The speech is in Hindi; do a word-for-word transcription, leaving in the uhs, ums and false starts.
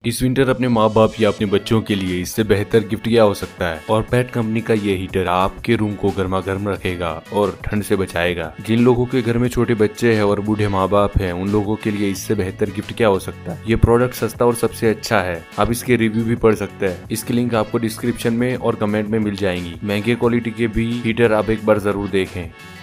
इस विंटर अपने माँ बाप या अपने बच्चों के लिए इससे बेहतर गिफ्ट क्या हो सकता है। और पेट कंपनी का ये हीटर आपके रूम को गर्मा गर्म रखेगा और ठंड से बचाएगा। जिन लोगों के घर में छोटे बच्चे हैं और बूढ़े माँ बाप हैं, उन लोगों के लिए इससे बेहतर गिफ्ट क्या हो सकता है। ये प्रोडक्ट सस्ता और सबसे अच्छा है। आप इसके रिव्यू भी पढ़ सकते हैं। इसकी लिंक आपको डिस्क्रिप्शन में और कमेंट में मिल जाएंगी। महंगे क्वालिटी के भी हीटर आप एक बार जरूर देखें।